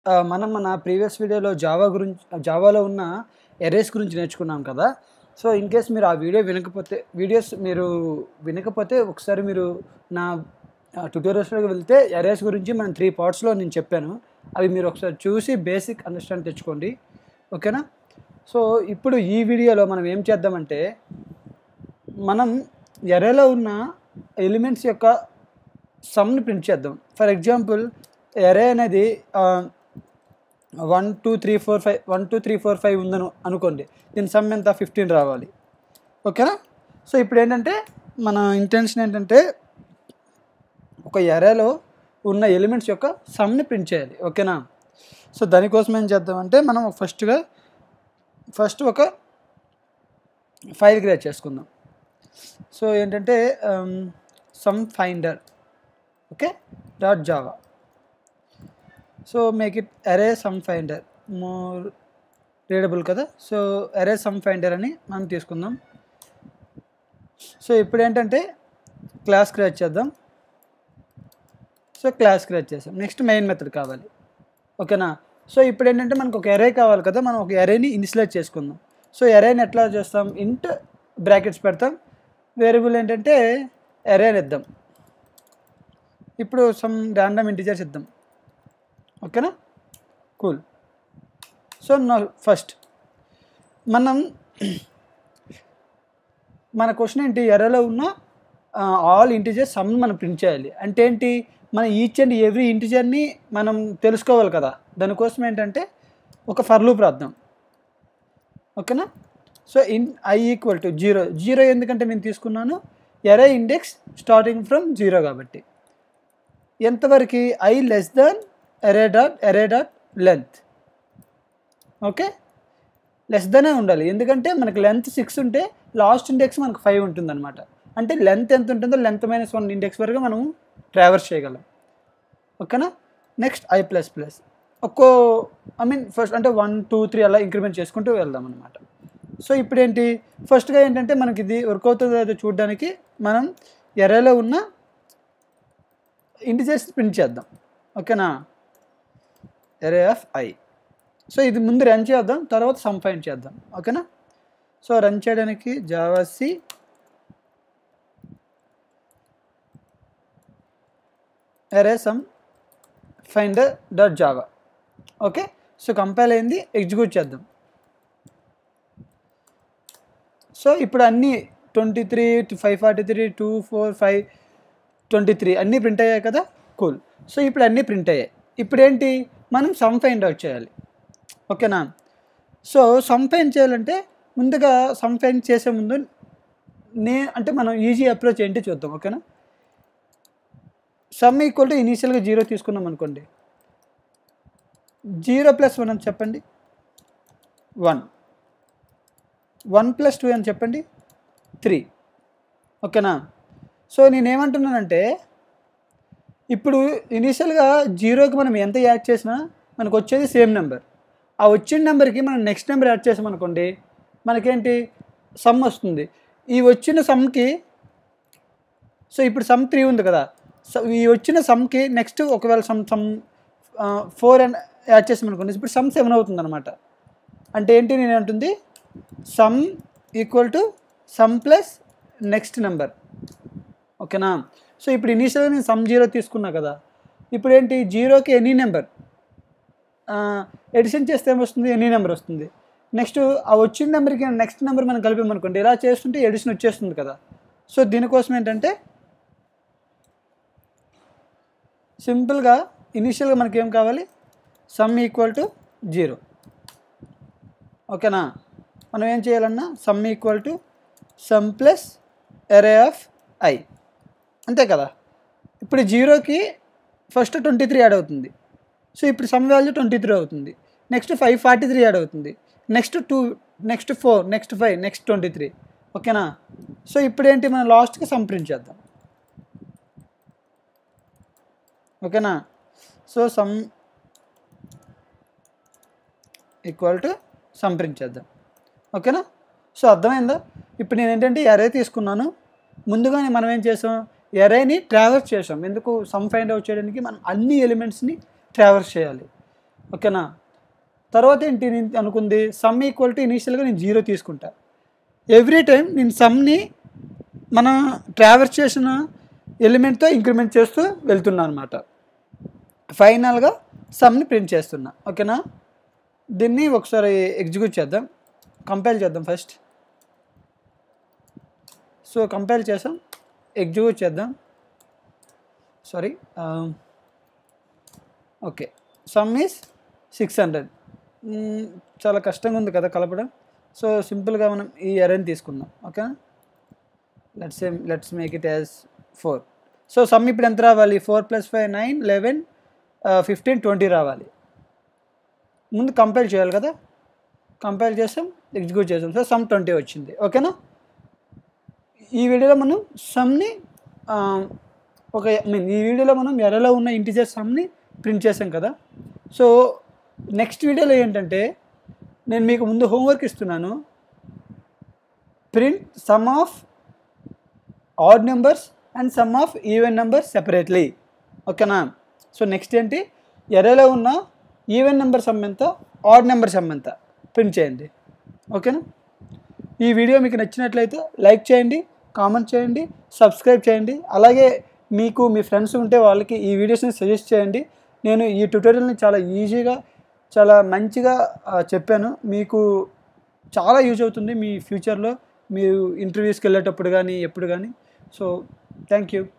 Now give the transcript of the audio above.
మనం మన ప్రీవియస్ వీడియోలో జావాలో ఉన్న ఎరేస్ గురించి నేర్చుకున్నాం కదా. సో ఇన్ కేస్ మీరు ఆ వీడియోస్ మీరు వినకపోతే ఒకసారి మీరు నా ట్యుటోరియల్స్లోకి వెళ్తే ఎరేస్ గురించి మనం 3 పార్ట్స్లో నేను చెప్పాను. అవి మీరు ఒకసారి చూసి బేసిక్ అండర్స్టాండ్ తెచ్చుకోండి, ఓకేనా. సో ఇప్పుడు ఈ వీడియోలో మనం ఏం చేద్దామంటే, మనం ఎరేలో ఉన్న ఎలిమెంట్స్ యొక్క సమ్ని ప్రింట్ చేద్దాం. ఫర్ ఎగ్జాంపుల్ ఎరే అనేది 1 2 3 4 5 ఉందని అనుకోండి. దీని సమ్ ఎంత 15 రావాలి, ఓకేనా. సో ఇప్పుడు ఏంటంటే మన ఇంటెన్షన్ ఏంటంటే ఒక ఎరేలో ఉన్న ఎలిమెంట్స్ యొక్క సమ్ని ప్రింట్ చేయాలి, ఓకేనా. సో దానికోసం ఏం చేద్దామంటే మనం ఫస్ట్ ఒక ఫైల్ క్రియేట్ చేసుకుందాం. సో ఏంటంటే sum finder, okay, .java. So make it array sum finder more readable కదా. సో అరే సమ్ ఫైండర్ అని మనం తీసుకుందాం. సో ఇప్పుడు ఏంటంటే క్లాస్ క్రియేట్ చేద్దాం. సో క్లాస్ క్రియేట్ చేసాం. నెక్స్ట్ మెయిన్ మెథడ్ కావాలి, ఓకేనా. సో ఇప్పుడు ఏంటంటే మనకు ఒక అరే కావాలి కదా, మనం ఒక అరేని ఇనిషియలైజ్ చేసుకుందాం. సో అరేని ఎట్లా చేస్తాం, ఇంట్ బ్రాకెట్స్ పెడతాం, వేరియబుల్ ఏంటంటే అరే అని ఇద్దాం. ఇప్పుడు సమ్ ర్యాండమ్ ఇంటిజర్స్ ఇద్దాం, ఓకేనా, కూల్. సో ఫస్ట్ మన క్వశ్చన్ ఏంటి, ఎరేలో ఉన్న ఆల్ ఇంటిజర్స్ సమ్ మనం ప్రింట్ చేయాలి. అంటే ఏంటి, మనం ఈచ్ అండ్ ఎవ్రీ ఇంటిజర్ని మనం తెలుసుకోవాలి కదా. దానికోసం ఏంటంటే ఒక ఫర్ లూప్ రాద్దాం, ఓకేనా. So in i equal to 0 ఎందుకంటే నేను తీసుకున్నాను ఎరే ఇండెక్స్ స్టార్టింగ్ ఫ్రమ్ 0 కాబట్టి. ఎంతవరకు i less than array dot length, okay. Less దానే ఉండాలి, ఎందుకంటే మనకి లెంత్ 6 ఉంటే లాస్ట్ ఇండెక్స్ మనకు 5 ఉంటుంది అనమాట. అంటే లెంత్ ఎంత ఉంటుందో లెంత్ -1 ఇండెక్స్ వరకు మనం ట్రావర్స్ చేయగలం, ఓకేనా. నెక్స్ట్ i++, ఫస్ట్ అంటే 1 2 3 అలా ఇంక్రిమెంట్ చేసుకుంటూ వెళ్దాం అనమాట. సో ఇప్పుడు ఏంటి, ఫస్ట్గా ఏంటంటే మనకి ఇది వర్క్ అవుతుందో లేదో చూడడానికి మనం ఎరేలో ఉన్న ఇంటిజర్స్ ప్రింట్ చేద్దాం, ఓకేనా. అరే ఆఫ్ i. సో ఇది ముందు రన్ చేద్దాం, తర్వాత సమ్ ఫైండ్ చేద్దాం, ఓకేనా. సో రన్ చేయడానికి జావాc array sum finder .java, okay. So compile అయింది, ఎగ్జిక్యూట్ చేద్దాం. సో ఇప్పుడు అన్నీ 23 543 2 4 5 23 అన్నీ ప్రింట్ అయ్యాయి కదా, కూల్. సో ఇప్పుడు అన్నీ ప్రింట్ అయ్యాయి. ఇప్పుడు ఏంటి, మనం సమ్ ఫైండ్ అవుట్ చేయాలి, ఓకేనా. సో సమ్ ఫైండ్ చేయాలంటే ముందుగా సమ్ ఫైండ్ చేసే ముందు అంటే మనం ఈజీ అప్రోచ్ ఏంటి చూద్దాం, ఓకేనా. సమ్ ఈక్వల్ టు ఇనీషియల్గా 0 తీసుకున్నాం అనుకోండి. 0 + 1 అని చెప్పండి 1, 1 + 2 అని చెప్పండి 3, ఓకేనా. సో నేనేమంటున్నానంటే ఇప్పుడు ఇనీషియల్గా 0కి మనం ఎంత యాడ్ చేసినా మనకు వచ్చేది సేమ్ నెంబర్. ఆ వచ్చిన నెంబర్కి మనం నెక్స్ట్ నెంబర్ యాడ్ చేసామనుకోండి, మనకేంటి సమ్ వస్తుంది. ఈ వచ్చిన సమ్కి, సో ఇప్పుడు సమ్ 3 ఉంది కదా, సో ఈ వచ్చిన సమ్కి నెక్స్ట్ ఒకవేళ సమ్ 4 అని యాడ్ చేసామనుకోండి, ఇప్పుడు సమ్ 7 అవుతుంది అనమాట. అంటే ఏంటి, నేను అంటుంది sum equal to sum plus next number, ఓకేనా. సో ఇప్పుడు ఇనీషియల్గా నేను సమ్ 0 తీసుకున్నా కదా, ఇప్పుడు ఏంటి 0కి ఎనీ నెంబర్ ఎడిషన్ చేస్తే ఏమొస్తుంది, ఎనీ నెంబర్ వస్తుంది. నెక్స్ట్ ఆ వచ్చిన నెంబర్కి నెక్స్ట్ నెంబర్ మనం కలిపామనుకోండి, ఇలా చేస్తుంటే ఎడిషన్ వచ్చేస్తుంది కదా. సో దీనికోసం ఏంటంటే సింపుల్గా ఇనీషియల్గా మనకి ఏం కావాలి, సమ్ ఈక్వల్ టు 0, ఓకేనా. మనం ఏం చేయాలన్నా sum equal to sum plus array of i, అంతే కదా. ఇప్పుడు 0కి ఫస్ట్ 23 యాడ్ అవుతుంది. సో ఇప్పుడు సమ్ వాల్యూ 23 అవుతుంది. నెక్స్ట్ 543 యాడ్ అవుతుంది. నెక్స్ట్ 2, నెక్స్ట్ 4, నెక్స్ట్ 5, నెక్స్ట్ 23, ఓకేనా. సో ఇప్పుడు ఏంటి, మనం లాస్ట్కి సమ్ ప్రింట్ చేద్దాం, ఓకేనా. So sum equal to sum print చేద్దాం, ఓకేనా. సో అర్థమైందా. ఇప్పుడు నేను ఏంటంటే అరే తీసుకున్నాను. ముందుగానే మనం ఏం చేసాం, అరేని ట్రావర్స్ చేసాం. ఎందుకు, సమ్ ఫైండ్ అవుట్ చేయడానికి మనం అన్ని ఎలిమెంట్స్ని ట్రావర్స్ చేయాలి. ఓకేనా. తర్వాత ఏంటి నేను అనుకుంది, సమ్ ఈక్వల్ టు ఇనీషియల్గా నేను 0 తీసుకుంటా. ఎవ్రీ టైం నేను సమ్ని మన ట్రావర్స్ చేసిన ఎలిమెంట్తో ఇంక్రిమెంట్ చేస్తూ వెళ్తున్నా అనమాట. ఫైనల్గా సమ్ని ప్రింట్ చేస్తున్నా. ఓకేనా. దీన్ని ఒకసారి ఎగ్జిక్యూట్ చేద్దాం, కంపైల్ చేద్దాం ఫస్ట్. సో కంపైల్ చేసాం, ఎగ్జిక్యూట్ చేద్దాం. Sorry, okay. Sum is 600. చాలా కష్టంగా ఉంది కదా కలపడం. సో సింపుల్గా మనం ఈ అరేని తీసుకుందాం. Okay, let's make it as 4. So sum ఇప్పుడు ఎంత రావాలి, 4 + 5 9 11 15 20 రావాలి. ముందు కంపైల్ చేయాలి కదా, కంపైల్ చేసాం, ఎగ్జిక్యూట్ చేసాం. సో సమ్ 20 వచ్చింది. ఓకేనా. ఈ వీడియోలో మనం సమ్ని ఈ వీడియోలో మనం ఎరలో ఉన్న ఇంటిజర్ సమ్ని ప్రింట్ చేసాం కదా. సో నెక్స్ట్ వీడియోలో ఏంటంటే నేను మీకు ముందు హోంవర్క్ ఇస్తున్నాను, print sum of odd numbers and sum of even numbers separately. ఓకేనా. సో నెక్స్ట్ ఏంటి, ఎరేలో ఉన్న ఈవెన్ నెంబర్ సమ్ ఎంత, ఆడ్ నెంబర్ సమ్ ఎంత ప్రింట్ చేయండి. ఓకేనా. ఈ వీడియో మీకు నచ్చినట్లయితే లైక్ చేయండి, కామెంట్ చేయండి, సబ్స్క్రైబ్ చేయండి. అలాగే మీకు మీ ఫ్రెండ్స్ ఉంటే వాళ్ళకి ఈ వీడియోస్ని సజెస్ట్ చేయండి. నేను ఈ ట్యుటోరియల్ని చాలా ఈజీగా, చాలా మంచిగా చెప్పాను. మీకు చాలా యూజ్ అవుతుంది మీ ఫ్యూచర్లో, మీరు ఇంటర్వ్యూస్కి వెళ్ళేటప్పుడు కానీ ఎప్పుడు కానీ. So thank you.